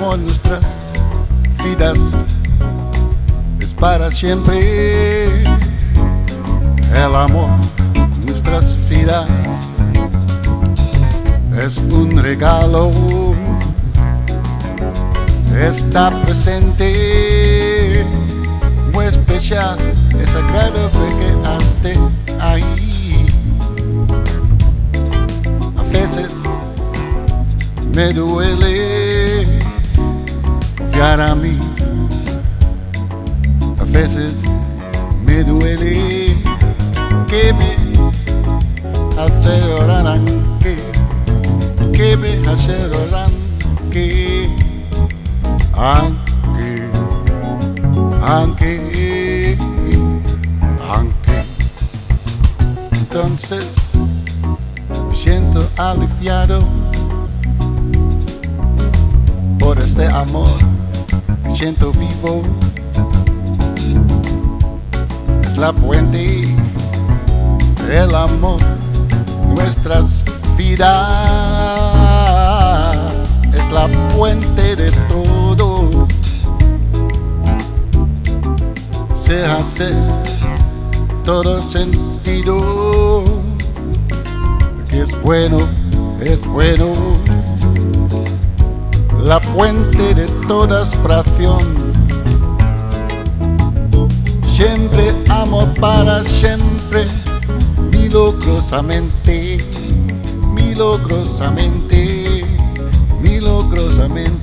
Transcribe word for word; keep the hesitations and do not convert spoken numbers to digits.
amor, nuestras vidas es para siempre. El amor, nuestras vidas es un regalo, está presente, muy especial, es sagrado que esté ahí. A veces me duele confiar a mí, a veces me duele que me hace llorar, que, que me hace llorar, que aunque, aunque, aunque. Entonces me siento aliviado por este amor, me siento vivo. Es la puente del amor, nuestras vidas, es la puente de todo. Se hace todo sentido, que es bueno, es bueno. La puente de toda aspiración, siempre amo para siempre, milagrosamente, milagrosamente, milagrosamente.